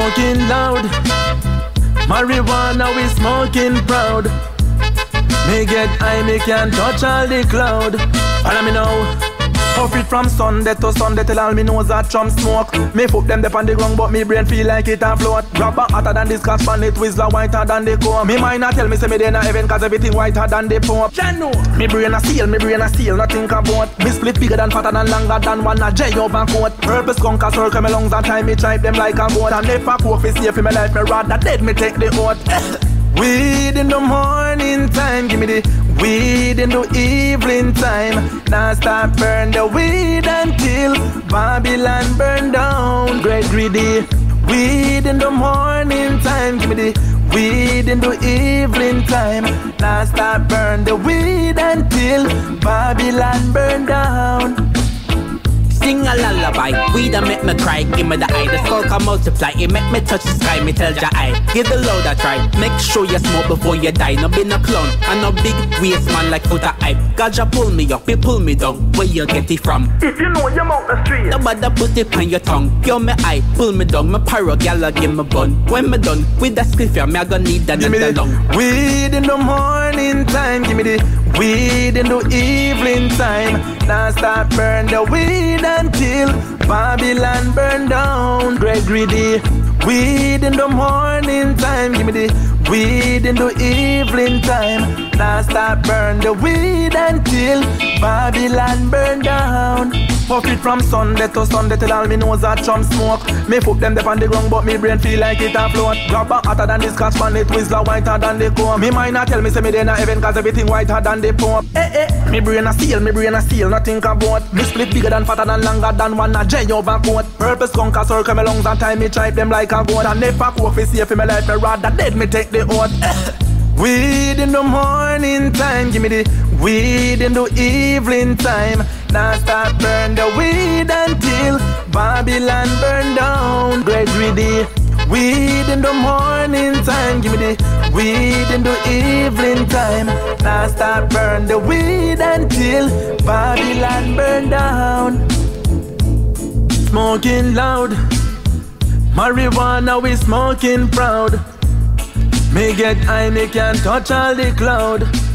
Smoking loud, marijuana we smoking proud. Me get high, me can touch all the cloud. Follow me now. Puff it from Sunday to Sunday till all me nose that Trump smoke. Me foot them up on the ground but me brain feel like it a float. Grabber hotter than this scotch pan, it whistler whiter than the comb. Me mind a tell me say me dey na heaven cause everything whiter than the Pope. Me brain a seal, nothing about. Me split bigger than fatter than longer than one a J overcoat. Purple skunk a circle me lungs and time me tripe them like a goat. And if I coke fi safe in my life me rather dead me take the oath. Weed in the morning time, give me the weed in the evening time. Now start burn the weed until Babylon burn down. Great greedy. Weed in the morning time, give me the weed in the evening time. Now start burn the weed until Babylon burn down. Sing a lullaby, weed that make me cry. Give me the eye, the skull can multiply. It make me touch the sky, me tell ya I. Give the load a try, make sure you smoke before you die. No be no clown, and no big waist man like foot a hype. Gaja pull me up, he pull me down. Where you get it from? If you know you're out the street, nobody put it on your tongue. Yo me eye, pull me down. My pyro gala give me bun. When me done with the spliff, yeah, me I gonna need another long. Weed in the morning time, give me the weed in the evening time. Now start burn the weed until Babylon burn down. Great greedy. Weed in the morning time, give me the weed in the evening time. Now start burn the weed until Babylon burn down. Puff it from Sunday to Sunday till all me nose that Trump smoke. Me foot them up on the ground but me brain feel like it a float. Grabber hotter than this scotch pan, it whistler whiter than the comb. Me mind a tell me say me dey na heaven cause everything whiter than the Pope. Me brain a seal, nothing about. Me split bigger than fatter than longer than one a J overcoat. Purple skunk a circle me lungs and time me tripe them like a goat. And if I coke fi safe in my life me rather dead me take the oath. Weed in the morning time, give me the weed in the evening time. Now start burn the weed until Babylon burn down. Great greedy. Weed in the morning time, give me the weed in the evening time. Now start burn the weed until Babylon burn down. Smoking loud, marijuana we smoking proud. Me get high, me can touch all the cloud.